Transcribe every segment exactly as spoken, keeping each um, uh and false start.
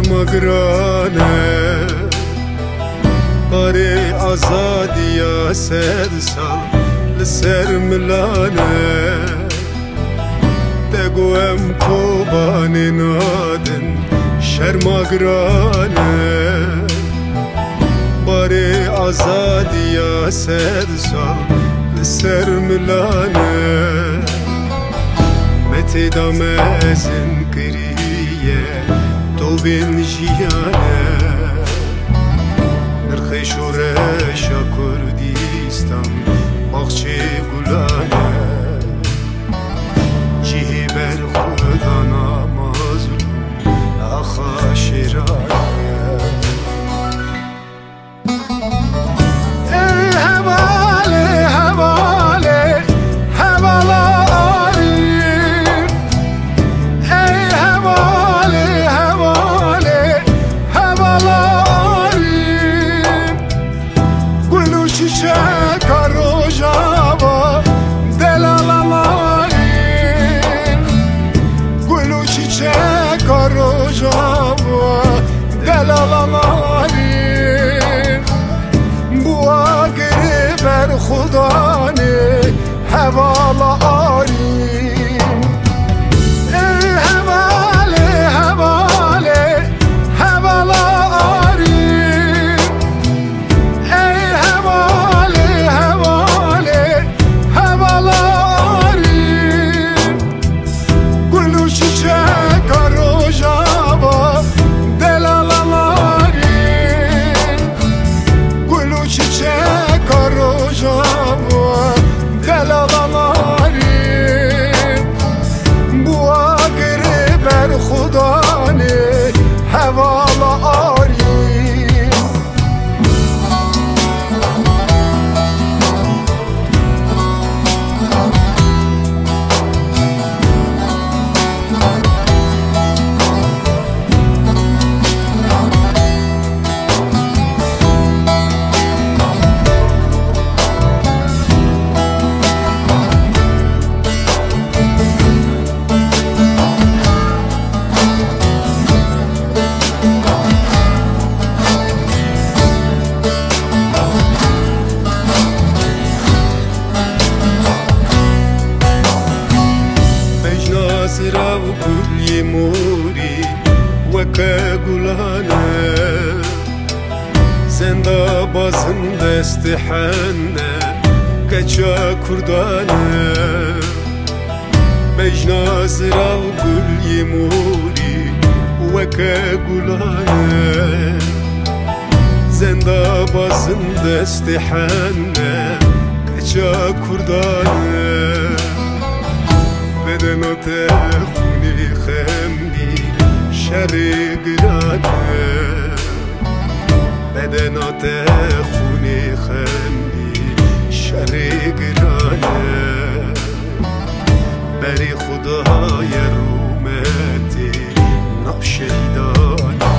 شرمگرانه باری آزادیا سد سال لسر ملانه دگویم کوبانی نادن شرمگرانه باری آزادیا سد سال لسر ملانه متی دامزن کریه تو بین جیانه نرخی شورش کردیستان باغچه گلانه جیه بر خدا نامازلون آخا شیرانه خدا نه حوالا آرین ای حواله حواله حوالا آرین ای حواله حواله حوالا آرین گلو چیچک روژاوا دلالا آرین گلو چیچک روژاوا دلالاناری بوا گره بر خدا نه حوالا آری زرا و گلی موری وکه گلانه زنده بازم دست حنه کچا کردانه بجنا زرا و گلی موری وکه گلانه زنده بازم دست حنه کچا کردانه بدنات خونی خمنی شری گرانه بدنات خونی خمنی شری گرانه بری خدای رومتی نبشیدانه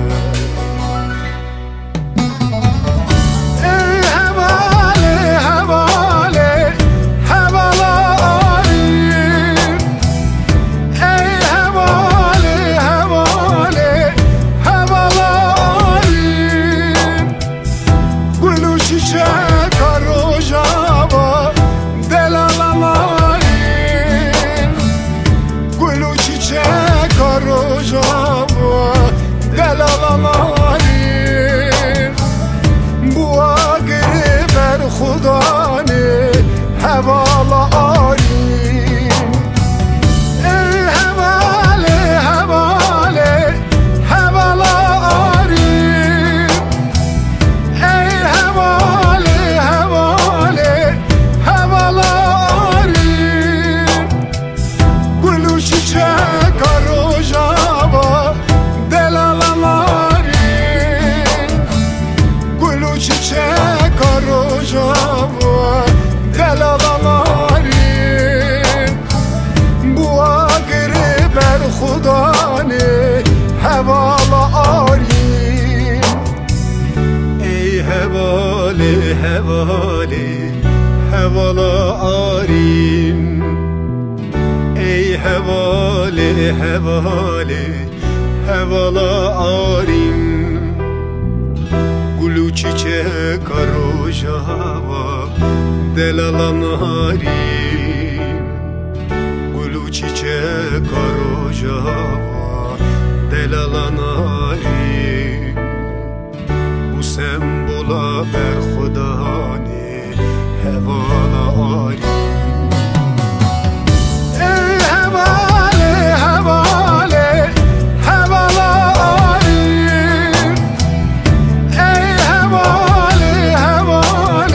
خدا نه حوالا آرین ای حواله حواله حوالا آرین ای حواله حواله حوالا آرین گلو چیچک روژاوا دلالا آرین گلو چیچک روژاوا دلالا آرین بوا گره بر خدا نه حوالا آرین ای حواله حواله حوالا آرین ای حواله حواله حوالا arın Gulu çiçek arojava delalan harin Gulu çiçek arojava delalan harin Bu sembola ber khudani hevala arin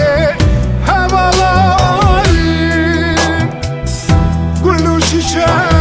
Shine.